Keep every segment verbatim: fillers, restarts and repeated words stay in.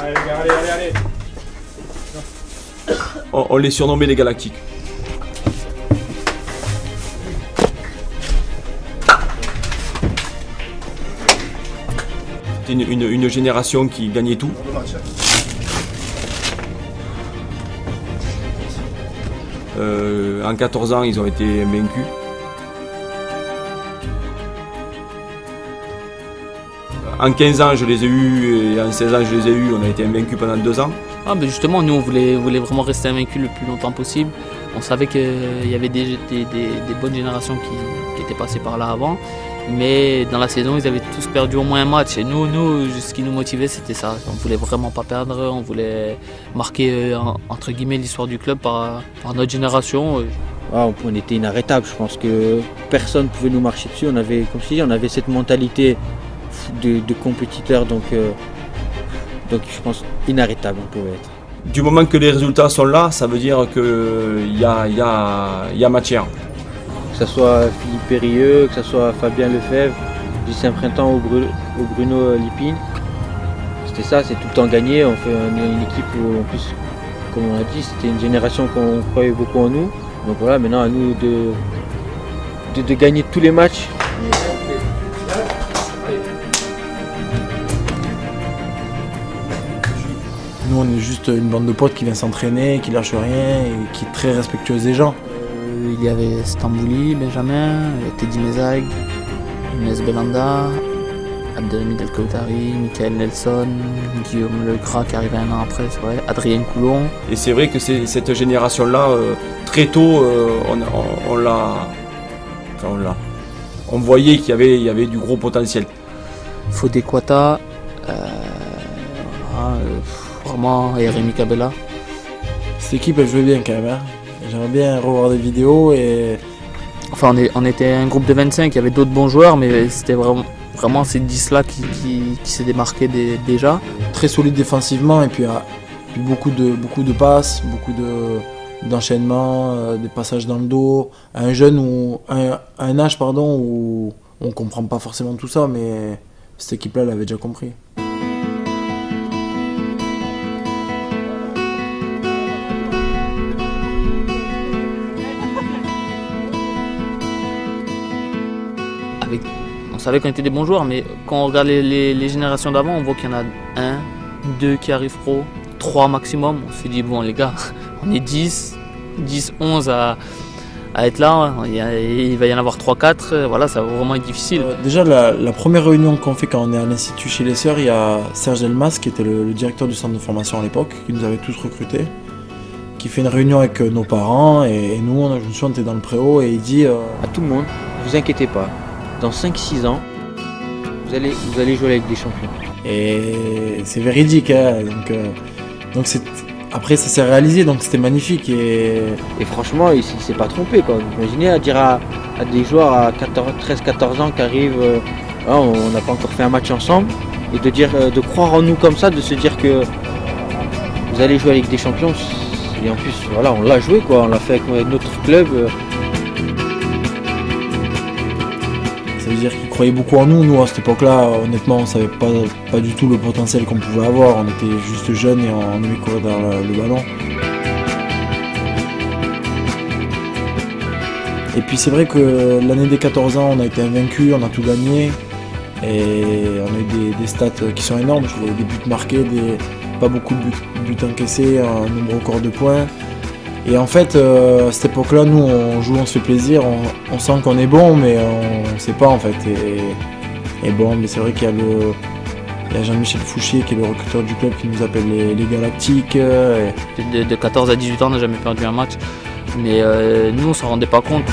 Allez, les gars, allez, allez, allez. On, on les surnommait les Galactiques. C'était une, une, une génération qui gagnait tout. Euh, en quatorze ans, ils ont été vaincus. En quinze ans, je les ai eus, et en seize ans, je les ai eus. On a été invaincus pendant deux ans. Ah, ben justement, nous, on voulait, voulait vraiment rester invaincus le plus longtemps possible. On savait qu'il y avait des, des, des, des bonnes générations qui, qui étaient passées par là avant. Mais dans la saison, ils avaient tous perdu au moins un match. Et nous, nous ce qui nous motivait, c'était ça. On voulait vraiment pas perdre. On voulait marquer, entre guillemets, l'histoire du club par, par notre génération. Ah, on était inarrêtable. Je pense que personne ne pouvait nous marcher dessus. On avait, comme je dis, on avait cette mentalité de, de compétiteur. Donc, euh, donc, je pense inarrêtable, on pouvait être. Du moment que les résultats sont là, ça veut dire qu'il y a, y a, y a matière. Que ce soit Philippe Périlleux, que ce soit Fabien Lefebvre, Lucien Printemps ou Bruno Lipine. C'était ça, c'est tout le temps gagné. On fait une équipe où, en plus, comme on l'a dit, c'était une génération qu'on croyait beaucoup en nous. Donc voilà, maintenant à nous de, de, de gagner tous les matchs. Nous, on est juste une bande de potes qui vient s'entraîner, qui lâche rien et qui est très respectueuse des gens. Il y avait Stambouli, Benjamin, Teddy Mezag, Inès Belanda, Abdelhamid El Kautari, Michael Nelson, Guillaume Legras qui arrivait un an après, c'est vrai, Adrien Coulon. Et c'est vrai que cette génération-là, euh, très tôt, euh, on, on, on l'a. Enfin, on l'a. On voyait qu'il y avait, il y avait du gros potentiel. Fodé Kouata, euh, euh, vraiment, et Rémi Cabella. Cette équipe, elle jouait bien quand même. Hein. J'aimerais bien revoir des vidéos et... Enfin, on, est, on était un groupe de vingt-cinq, il y avait d'autres bons joueurs, mais c'était vraiment, vraiment ces dix-là qui, qui, qui s'est démarqué des, déjà. Très solide défensivement et puis, euh, puis beaucoup, de, beaucoup de passes, beaucoup de, d'enchaînements, euh, des passages dans le dos. À un jeune ou un, un âge pardon, où on ne comprend pas forcément tout ça, mais cette équipe-là l'avait déjà compris. Avec, on savait qu'on était des bons joueurs, mais quand on regarde les, les, les générations d'avant, on voit qu'il y en a un, deux qui arrivent pro, trois maximum. On s'est dit, bon les gars, on est dix, dix, onze à, à être là, il, y a, il va y en avoir trois, quatre, voilà, ça va vraiment être difficile. Euh, déjà, la, la première réunion qu'on fait quand on est à l'Institut chez les Sœurs, il y a Serge Elmas, qui était le, le directeur du centre de formation à l'époque, qui nous avait tous recrutés, qui fait une réunion avec nos parents, et, et nous, on, je me souviens, on était dans le préau, et il dit... Euh, à tout le monde, ne vous inquiétez pas. Dans cinq six ans, vous allez, vous allez jouer avec des champions. Et c'est véridique, hein, donc, euh, donc après ça s'est réalisé, donc c'était magnifique. Et, et franchement, il ne s'est pas trompé. Quoi. Vous imaginez à dire à, à des joueurs à treize quatorze ans qui arrivent, euh, hein, on n'a pas encore fait un match ensemble, et de, dire, euh, de croire en nous comme ça, de se dire que vous allez jouer avec des champions. Et en plus, voilà, on l'a joué, quoi, on l'a fait avec notre club. Euh, Ça veut dire qu'ils croyaient beaucoup en nous. Nous, à cette époque-là, honnêtement, on ne savait pas, pas du tout le potentiel qu'on pouvait avoir. On était juste jeunes et on aimait courir derrière le, le ballon. Et puis c'est vrai que l'année des quatorze ans, on a été invaincus, on a tout gagné. Et on a eu des, des stats qui sont énormes. Des, des buts marqués, des, pas beaucoup de buts, buts encaissés, un nombre record de points. Et en fait, euh, à cette époque-là, nous, on joue, on se fait plaisir, on, on sent qu'on est bon, mais on ne sait pas en fait. Et, et bon, mais c'est vrai qu'il y a, le, il y a Jean-Michel Fouchier, qui est le recruteur du club, qui nous appelle les, les Galactiques. Et... De, de quatorze à dix-huit ans, on n'a jamais perdu un match, mais euh, nous, on ne s'en rendait pas compte.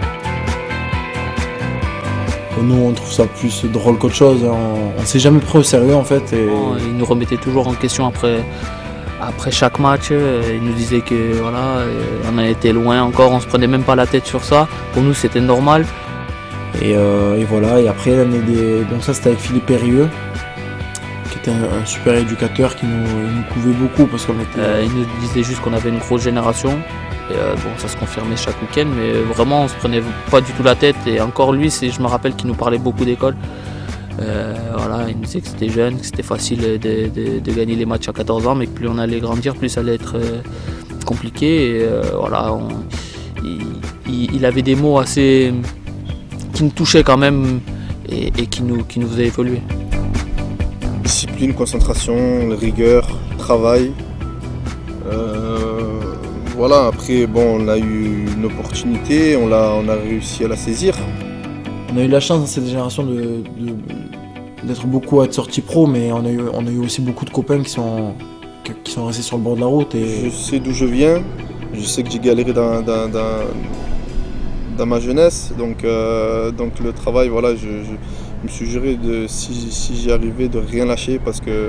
Nous, on trouve ça plus drôle qu'autre chose. On ne s'est jamais pris au sérieux en fait. Et... Ils nous remettaient toujours en question après. Après chaque match, ils nous disaient que voilà, on a été loin encore, on se prenait même pas la tête sur ça. Pour nous, c'était normal. Et, euh, et voilà. Et après l'année des, donc ça c'était avec Philippe Périlleux, qui était un, un super éducateur qui nous, nous couvait beaucoup parce qu'on était. Euh, il nous disait juste qu'on avait une grosse génération. Et euh, bon, ça se confirmait chaque week-end, mais vraiment, on se prenait pas du tout la tête. Et encore lui, je me rappelle qu'il nous parlait beaucoup d'école. Euh, voilà, il nous disait que c'était jeune, que c'était facile de, de, de gagner les matchs à quatorze ans, mais que plus on allait grandir, plus ça allait être euh, compliqué. Et, euh, voilà, on, il, il avait des mots assez qui nous touchaient quand même et, et qui, nous, qui nous faisaient évoluer. Discipline, concentration, rigueur, travail. Euh, voilà, après bon, on a eu une opportunité, on a, on a réussi à la saisir. On a eu la chance dans cette génération de, de, d'être beaucoup à être sortis pro, mais on a, eu, on a eu aussi beaucoup de copains qui sont, qui sont restés sur le bord de la route. Et... Je sais d'où je viens, je sais que j'ai galéré dans, dans, dans, dans ma jeunesse, donc, euh, donc le travail, voilà, je, je me suis juré de, si, si j'y arrivais, de rien lâcher parce que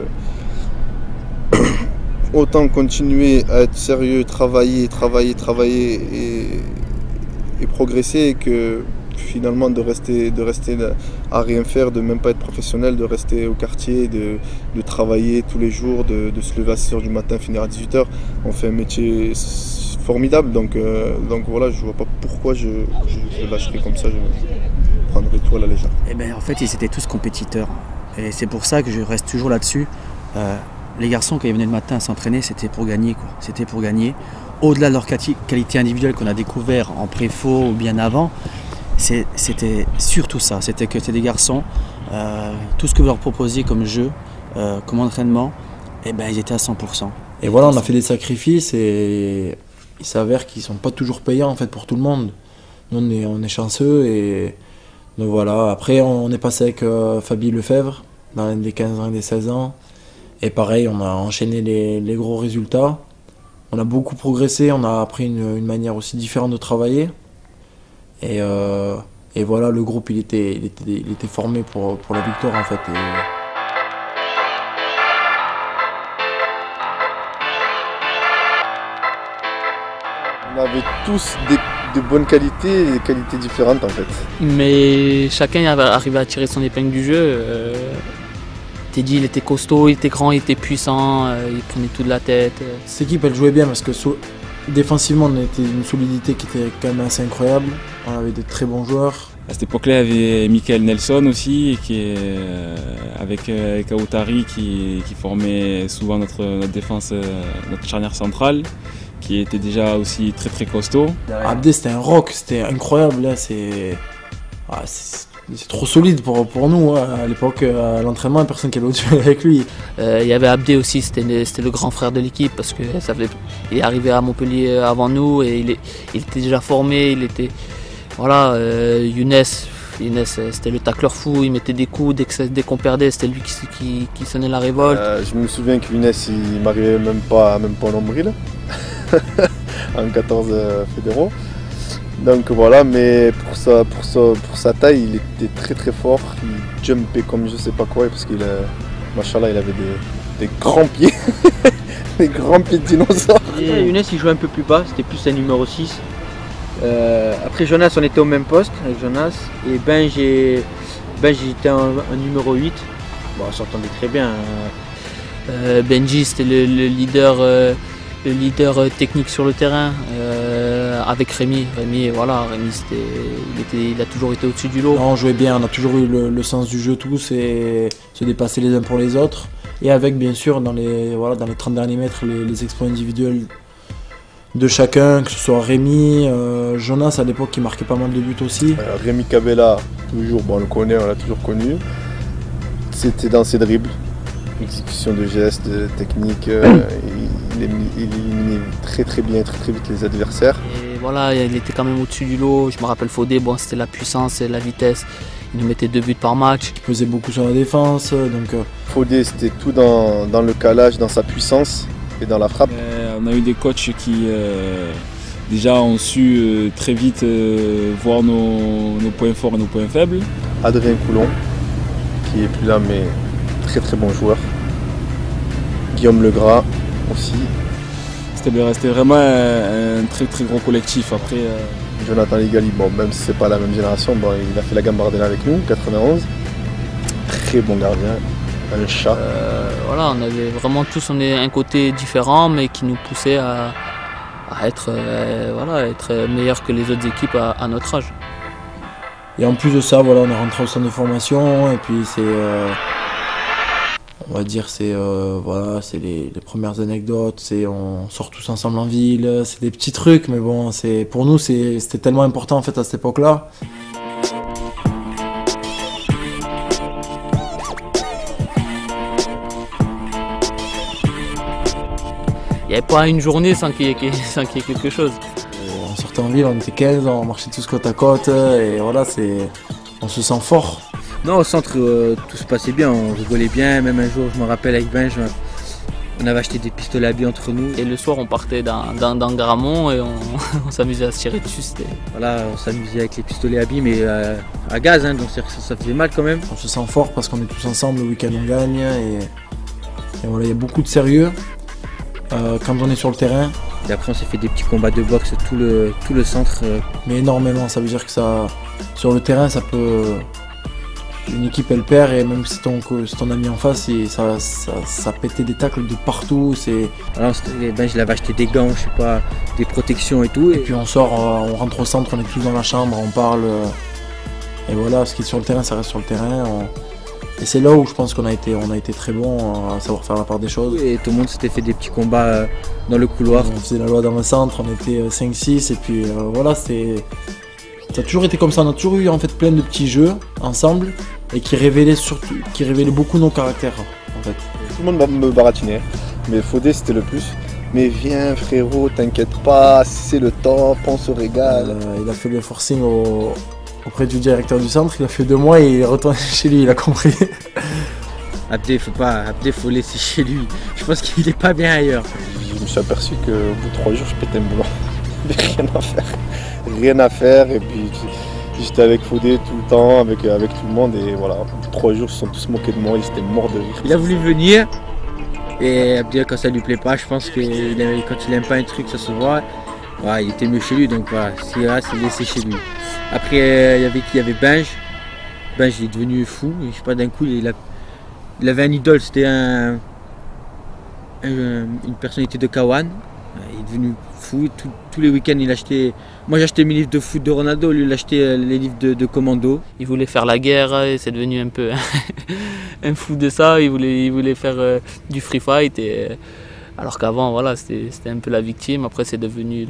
autant continuer à être sérieux, travailler, travailler, travailler et, et progresser que finalement de rester, de rester à rien faire, de même pas être professionnel, de rester au quartier, de, de travailler tous les jours, de, de se lever à six heures du matin, finir à dix-huit heures. On fait un métier formidable, donc, euh, donc voilà, je vois pas pourquoi je, je, je lâcherai comme ça, je prendrai tout à la légère. Et ben, en fait, ils étaient tous compétiteurs. Et c'est pour ça que je reste toujours là-dessus. Euh, les garçons, quand ils venaient le matin à s'entraîner, c'était pour gagner, quoi. C'était pour gagner. Au-delà de leur qualité individuelle qu'on a découvert en pré-faux ou bien avant, c'était surtout ça. C'était que c'était des garçons, euh, tout ce que vous leur proposiez comme jeu, euh, comme entraînement, et ben, ils étaient à cent pour cent. Et voilà, on a fait des sacrifices et il s'avère qu'ils ne sont pas toujours payants en fait, pour tout le monde. Nous, on est, on est chanceux et donc voilà. Après, on est passé avec euh, Fabien Lefebvre dans les quinze ans et les seize ans. Et pareil, on a enchaîné les, les gros résultats. On a beaucoup progressé, on a appris une, une manière aussi différente de travailler. Et, euh, et voilà, le groupe il était, il était, il était formé pour, pour la victoire en fait. Et... On avait tous des, de bonnes qualités et des qualités différentes en fait. Mais chacun arrivait à tirer son épingle du jeu. Euh, Teddy, il était costaud, il était grand, il était puissant, euh, il prenait tout de la tête. Cette équipe, elle jouait bien parce que so défensivement, on était une solidité qui était quand même assez incroyable. On avait de très bons joueurs. À cette époque-là, il y avait Michael Nelson aussi, qui est, euh, avec, euh, avec Aoutari qui, qui formait souvent notre, notre défense, euh, notre charnière centrale, qui était déjà aussi très très costaud. Abdé, c'était un rock, c'était incroyable. Là, c'est ah, trop solide pour, pour nous. Hein. À l'époque, à l'entraînement, il n'y a personne qui avait au-dessus avec lui. Euh, il y avait Abdé aussi, c'était le grand frère de l'équipe parce que ça faisait, il est arrivé à Montpellier avant nous et il, est, il était déjà formé. Il était, voilà, euh, Younes, Younes c'était le tacleur fou, il mettait des coups dès qu'on dès qu'on perdait, c'était lui qui, qui, qui sonnait la révolte. Euh, je me souviens que Younes, il m'arrivait même pas, même pas au nombril en quatorze euh, fédéraux. Donc voilà, mais pour sa, pour, sa, pour sa taille, il était très très fort. Il jumpait comme je sais pas quoi, parce qu'il machallah, il avait des, des grands pieds. Des grands pieds de dinosaure. Younes, il jouait un peu plus bas, c'était plus un numéro six. Euh, après Jonas, on était au même poste avec Jonas. Et Ben, j'ai ben, j'étais un, un numéro huit. Bon, on s'entendait très bien. Euh, Benji, c'était le, le leader... Euh... le leader technique sur le terrain euh, avec Rémi. Rémi, voilà, Rémi il, était, il a toujours été au-dessus du lot. Non, on jouait bien, on a toujours eu le, le sens du jeu tous et se dépasser les uns pour les autres. Et avec bien sûr dans les, voilà, dans les trente derniers mètres les, les exploits individuels de chacun, que ce soit Rémi, euh, Jonas à l'époque qui marquait pas mal de buts aussi. Euh, Rémi Cabella, toujours, bon, on le connaît, on l'a toujours connu. C'était dans ses dribbles. Exécution de gestes, de techniques, euh, il, il éliminait très très bien, très très vite les adversaires. Et voilà, il était quand même au-dessus du lot. Je me rappelle Fodé, bon, c'était la puissance et la vitesse. Il nous mettait deux buts par match. Il pesait beaucoup sur la défense. Donc, euh... Fodé, c'était tout dans, dans le calage, dans sa puissance et dans la frappe. Euh, on a eu des coachs qui euh, déjà ont su euh, très vite euh, voir nos, nos points forts et nos points faibles. Adrien Coulon, qui est plus là mais très très bon joueur. Guillaume Legras aussi. C'était vraiment un, un très très gros collectif. Après, euh... Jonathan Ligali, bon, même si c'est pas la même génération, bon, il a fait la Gambardella avec nous, quatre-vingt-onze. Très bon gardien, un chat. Euh, voilà, on avait vraiment tous on est un côté différent, mais qui nous poussait à, à être, euh, voilà, être meilleur que les autres équipes à, à notre âge. Et en plus de ça, voilà, on est rentré au centre de formation et puis c'est, euh, on va dire, c'est euh, voilà, c'est les, les premières anecdotes, c'est on sort tous ensemble en ville, c'est des petits trucs, mais bon, c'est pour nous c'est, c'était tellement important en fait à cette époque-là. Il n'y avait pas une journée sans qu'il y ait, sans qu'il y ait quelque chose. Euh, on sortait en ville, on était quinze, on marchait tous côte à côte et voilà, c'est, on se sent fort. Non, au centre, euh, tout se passait bien, on rigolait bien. Même un jour, je me rappelle avec Benj, on avait acheté des pistolets à billes entre nous. Et le soir, on partait dans, dans, dans Gramont et on, on s'amusait à se tirer dessus. C'était... Voilà, on s'amusait avec les pistolets à billes, mais euh, à gaz, hein, donc ça, ça faisait mal quand même. On se sent fort parce qu'on est tous ensemble, le week-end on gagne et, et voilà, il y a beaucoup de sérieux euh, quand on est sur le terrain. Et après, on s'est fait des petits combats de boxe tout le, tout le centre. Euh. Mais énormément, ça veut dire que ça, sur le terrain, ça peut... Une équipe elle perd et même si ton, si ton ami en face, il, ça, ça, ça pétait des tacles de partout. C'est... Alors ben, je l'avais acheté des gants, je sais pas, des protections et tout. Et, et puis on sort, on rentre au centre, on est tous dans la chambre, on parle. Et voilà, ce qui est sur le terrain, ça reste sur le terrain. On... Et c'est là où je pense qu'on a été, on a été très bon à savoir faire la part des choses. Et tout le monde s'était fait des petits combats dans le couloir. On faisait la loi dans le centre, on était cinq six et puis euh, voilà, c'est... Ça a toujours été comme ça, on a toujours eu en fait plein de petits jeux ensemble et qui révélaient surtout, qui révélaient beaucoup nos caractères en fait. Tout le monde me baratinait, mais Fodé c'était le plus. Mais viens frérot, t'inquiète pas, c'est le top, on se régale. Euh, il a fait le forcing au, auprès du directeur du centre, il a fait deux mois et il est retourné chez lui, il a compris. Abdé, faut pas, Abdé, faut laisser chez lui. Je pense qu'il est pas bien ailleurs. Je me suis aperçu qu'au bout de trois jours, je pétais un boulot. Il n'y avait rien à faire. Rien à faire et puis j'étais avec Fodé tout le temps, avec, avec tout le monde et voilà, au bout de trois jours ils se sont tous moqués de moi, ils étaient morts de rire. Il a voulu venir et Abdel quand ça lui plaît pas, je pense que quand il aime pas un truc ça se voit, voilà, il était mieux chez lui donc voilà, s'il là c'est laissé chez lui. Après il y avait qui, il y avait Benj, Benj il est devenu fou, je sais pas d'un coup il, a, il avait un idole, c'était un, un, une personnalité de Kawan. Il est devenu fou, Tout, tous les week-ends il achetait... Moi j'achetais mes livres de foot de Ronaldo, lui il achetait les livres de, de Commando. Il voulait faire la guerre et c'est devenu un peu un fou de ça, il voulait, il voulait faire euh, du free fight. Et, euh, alors qu'avant voilà, c'était, c'était un peu la victime, après c'est devenu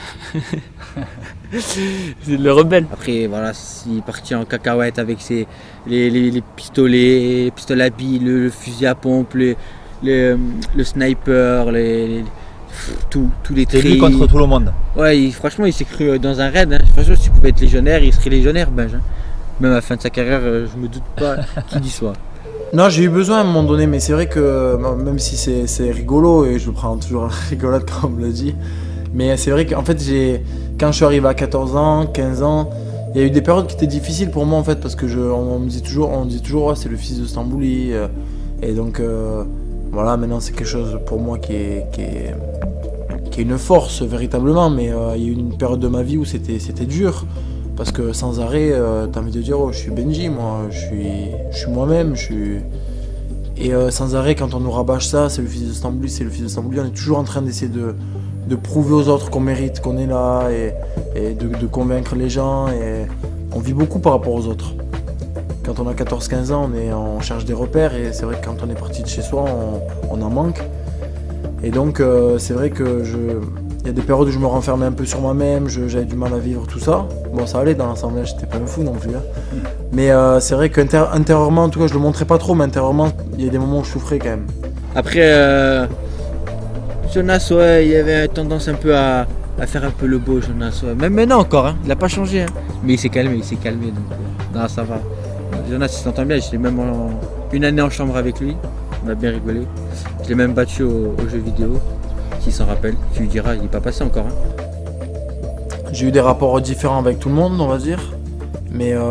le, le rebelle. Après voilà, il est parti en cacahuète avec ses, les, les, les pistolets, les pistolets à billes, le, le fusil à pompe, les, les, le sniper, les... les Tout, tous les C'est lui contre tout le monde. Ouais, il, franchement, il s'est cru dans un raid. Hein. Franchement, s'il pouvait être légionnaire, il serait légionnaire, Benj. Hein. Même à la fin de sa carrière, je me doute pas qu'il y soit. Non, j'ai eu besoin à un moment donné, mais c'est vrai que même si c'est, c'est rigolo, et je le prends toujours en rigolade comme on me le dit, mais c'est vrai qu'en fait, j'ai, quand je suis arrivé à quatorze ans, quinze ans, il y a eu des périodes qui étaient difficiles pour moi en fait, parce que je, on, on me dit toujours, on me dit toujours, oh, c'est le fils de Stambouli, euh, et donc. Euh, Voilà, maintenant c'est quelque chose pour moi qui est, qui est, qui est une force véritablement, mais euh, il y a eu une période de ma vie où c'était, c'était dur, parce que sans arrêt, euh, t'as envie de dire, oh, je suis Benji, moi, je suis, je suis moi-même, je suis... Et euh, sans arrêt, quand on nous rabâche ça, c'est le fils de Stambouli, c'est le fils de Stambouli, on est toujours en train d'essayer de, de prouver aux autres qu'on mérite, qu'on est là, et, et de, de convaincre les gens, et on vit beaucoup par rapport aux autres. Quand on a quatorze quinze ans, on, est, on cherche des repères et c'est vrai que quand on est parti de chez soi, on, on en manque. Et donc euh, c'est vrai que je... Il y a des périodes où je me renfermais un peu sur moi-même, je, j'avais du mal à vivre tout ça. Bon, ça allait dans l'ensemble, j'étais pas un fou non plus. Hein. Mais euh, c'est vrai qu'intérieurement, en tout cas je le montrais pas trop, mais intérieurement, il y a des moments où je souffrais quand même. Après, euh, Jonas, ouais, il avait tendance un peu à, à faire un peu le beau, Jonas. Ouais. Même maintenant encore, hein, il a pas changé. Hein. Mais il s'est calmé, il s'est calmé, donc euh, non, ça va. Jonas il s'entend bien, j'étais même en, une année en chambre avec lui, on a bien rigolé. Je l'ai même battu au, au jeu vidéo, s'il s'en rappelle, tu lui diras, il n'est pas passé encore. Hein. J'ai eu des rapports différents avec tout le monde, on va dire, mais euh,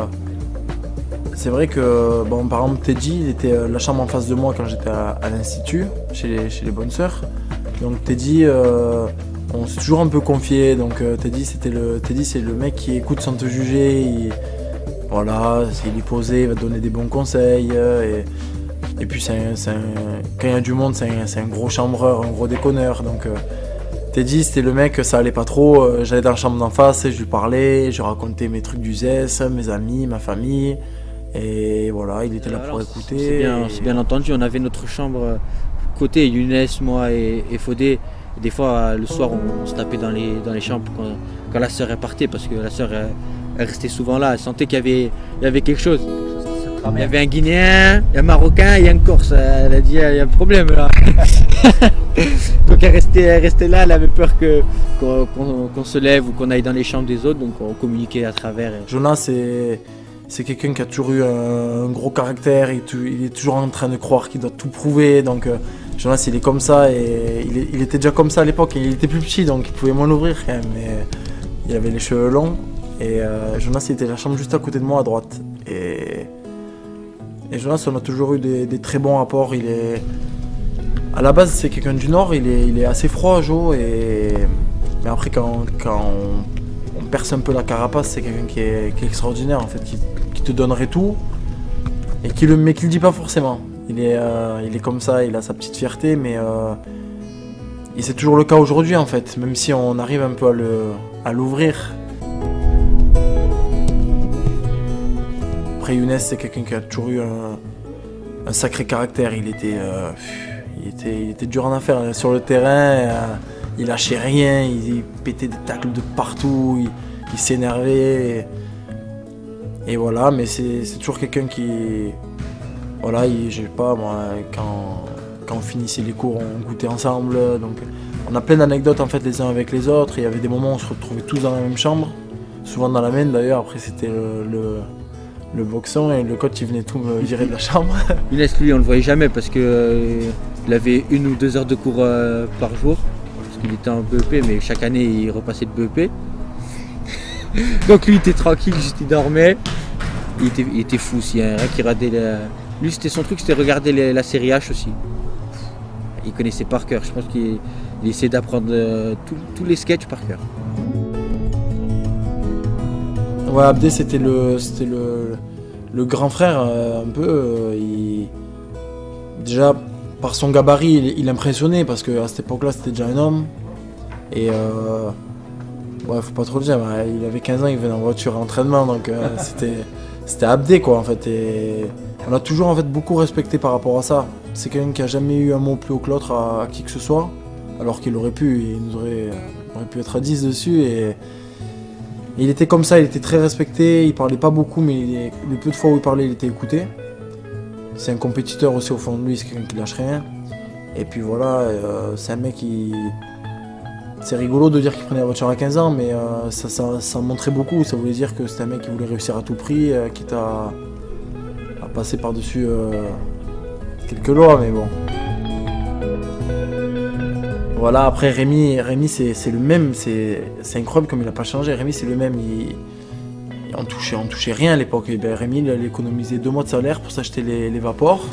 c'est vrai que, bon, par exemple Teddy, il était la chambre en face de moi quand j'étais à, à l'institut, chez les, chez les bonnes sœurs. Donc Teddy, euh, on s'est toujours un peu confié, donc euh, Teddy, c'était le, Teddy c'est le mec qui écoute sans te juger, il, voilà, il est posé, il va te donner des bons conseils. Et, et puis c'est un, c'est un, quand il y a du monde, c'est un, c'est un gros chambreur, un gros déconneur. Donc euh, Teddy, c'était le mec, ça allait pas trop. J'allais dans la chambre d'en face, je lui parlais, je lui racontais mes trucs du Z E S, mes amis, ma famille. Et voilà, il était là pour écouter. C'est bien, et... bien entendu, on avait notre chambre côté, Younes, moi et, et Fodé. Des fois, le soir, on, on se tapait dans les, dans les chambres quand, quand la sœur partait, parce que la sœur, elle, elle restait souvent là. Elle sentait qu'il y avait, il y avait quelque chose. Il y avait un Guinéen, un Marocain et un Corse. Elle a dit, il y a un problème là. Donc elle restait, elle restait là, elle avait peur que, qu'on, qu'on, qu'on se lève ou qu'on aille dans les chambres des autres, donc on communiquait à travers. Jonas, c'est, c'est quelqu'un qui a toujours eu un, un gros caractère, il, il est toujours en train de croire qu'il doit tout prouver. Donc euh, Jonas, il est comme ça et il, est, il était déjà comme ça à l'époque. Il était plus petit, donc il pouvait moins l'ouvrir quand même. Mais il avait les cheveux longs et euh, Jonas, il était la chambre juste à côté de moi à droite. Et, et Jonas, on a toujours eu des, des très bons rapports. Il est... À la base, c'est quelqu'un du Nord, il est, il est assez froid, Jo, et... mais après, quand, quand on, on perce un peu la carapace, c'est quelqu'un qui est, qui est extraordinaire, en fait, qui, qui te donnerait tout, et qui le, mais qui le dit pas forcément. Il est, euh, il est comme ça, il a sa petite fierté, mais euh, et c'est toujours le cas aujourd'hui, en fait, même si on arrive un peu à, le, à l'ouvrir. Après, Younes, c'est quelqu'un qui a toujours eu un, un sacré caractère, il était... Euh, Il était, il était dur en affaire sur le terrain, euh, il lâchait rien, il, il pétait des tacles de partout, il, il s'énervait. Et, et voilà, mais c'est, c'est toujours quelqu'un qui. Voilà, il, je sais pas, moi, quand, quand on finissait les cours, on goûtait ensemble. Donc on a plein d'anecdotes en fait les uns avec les autres. Il y avait des moments où on se retrouvait tous dans la même chambre, souvent dans la mienne d'ailleurs. Après, c'était le. le le boxon et le coach il venait tout me virer de la chambre. Younes, lui, on le voyait jamais parce que euh, il avait une ou deux heures de cours euh, par jour parce qu'il était en B E P, mais chaque année il repassait de B E P. Donc lui il était tranquille, juste il dormait. Il était, il était fou aussi, hein, qui radait la... Lui c'était son truc, c'était regarder les, la série H aussi. Il connaissait par cœur. Je pense qu'il il essayait d'apprendre euh, tous les sketchs par cœur. Ouais, Abdé c'était le, c'était le, le grand frère euh, un peu. Euh, il, déjà par son gabarit il, il impressionnait parce qu'à cette époque-là c'était déjà un homme. Et euh, ouais, faut pas trop le dire, il avait quinze ans, il venait en voiture à entraînement, donc euh, c'était, c'était Abdé quoi en fait. Et on a toujours en fait beaucoup respecté par rapport à ça. C'est quelqu'un qui a jamais eu un mot plus haut que l'autre à, à qui que ce soit, alors qu'il aurait pu, il nous aurait, aurait pu être à dix dessus. Et, Et il était comme ça, il était très respecté, il parlait pas beaucoup, mais il, le peu de fois où il parlait, il était écouté. C'est un compétiteur aussi au fond de lui, c'est quelqu'un qui lâche rien. Et puis voilà, euh, c'est un mec qui... C'est rigolo de dire qu'il prenait la voiture à quinze ans, mais euh, ça, ça, ça montrait beaucoup. Ça voulait dire que c'était un mec qui voulait réussir à tout prix, euh, quitte à, à passer par-dessus euh, quelques lois, mais bon. Voilà, après Rémi, Rémi c'est, c'est le même, c'est, c'est incroyable comme il n'a pas changé. Rémi c'est le même, il, il en touchait, on touchait rien à l'époque. Et ben, Rémi il allait économiser deux mois de salaire pour s'acheter les, les Vapors.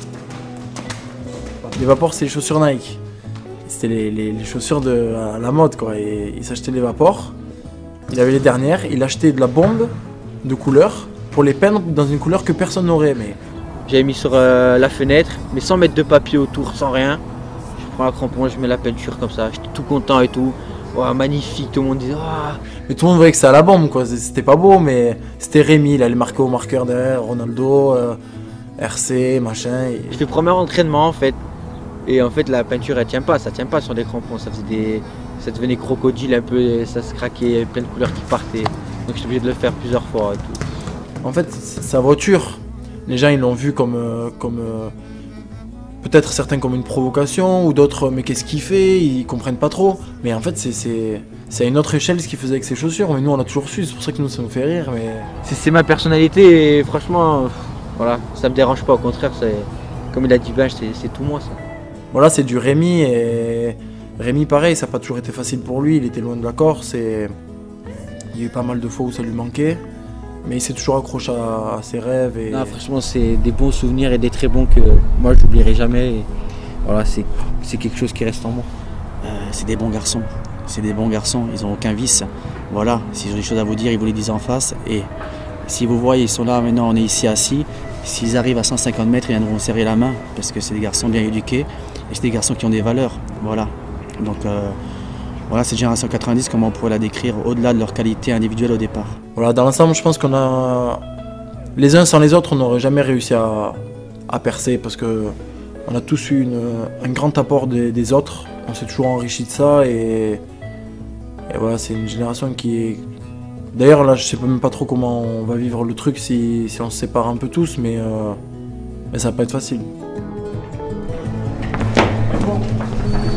Les Vapors c'est les chaussures Nike. C'était les, les, les chaussures de à la mode quoi. Et il s'achetait les Vapors. Il avait les dernières, il achetait de la bombe de couleur pour les peindre dans une couleur que personne n'aurait. Mais... J'avais mis sur euh, la fenêtre, mais sans mettre de papier autour, sans rien. Je prends un crampon, je mets la peinture comme ça, j'étais tout content et tout. Oh, magnifique, tout le monde disait oh. Mais tout le monde voyait que c'était à la bombe quoi, c'était pas beau, mais c'était Rémi, il allait marquer au marqueur derrière, Ronaldo, euh, R C, machin. Et... Je fais le premier entraînement en fait, et en fait la peinture elle tient pas, ça tient pas sur les crampons, ça faisait des. Ça devenait crocodile un peu, ça se craquait, plein de couleurs qui partaient. Donc j'étais obligé de le faire plusieurs fois et tout. En fait, sa voiture, les gens ils l'ont vu comme. Euh, comme euh, peut-être certains comme une provocation, ou d'autres, mais qu'est-ce qu'il fait, ils comprennent pas trop. Mais en fait, c'est, c'est, c'est à une autre échelle ce qu'il faisait avec ses chaussures. Mais nous, on a toujours su, c'est pour ça que nous, ça nous fait rire. Mais... C'est, c'est ma personnalité et franchement, voilà, ça me dérange pas. Au contraire, c'est, comme il a dit Benj, c'est, c'est tout moi ça. Voilà, c'est du Rémi. Et Rémi, pareil, ça n'a pas toujours été facile pour lui. Il était loin de la Corse et il y a eu pas mal de fois où ça lui manquait. Mais il s'est toujours accroché à, à ses rêves. Et... Non, franchement, c'est des bons souvenirs et des très bons que moi, je n'oublierai jamais. Et voilà, c'est, c'est quelque chose qui reste en moi. Euh, c'est des bons garçons. C'est des bons garçons. Ils n'ont aucun vice. Voilà, s'ils ont des choses à vous dire, ils vous les disent en face. Et si vous voyez, ils sont là, maintenant, on est ici assis. S'ils arrivent à cent cinquante mètres, ils viendront serrer la main. Parce que c'est des garçons bien éduqués. Et c'est des garçons qui ont des valeurs. Voilà. Donc, euh, Voilà, cette génération quatre-vingt-dix, comment on pourrait la décrire au-delà de leur qualité individuelle au départ? Voilà, dans l'ensemble, je pense qu'on a, les uns sans les autres, on n'aurait jamais réussi à, à percer parce que on a tous eu une, un grand apport des, des autres. On s'est toujours enrichi de ça et, et voilà, c'est une génération qui est. D'ailleurs, là, je sais même pas trop comment on va vivre le truc si, si on se sépare un peu tous, mais, euh, mais ça va pas être facile. Bon.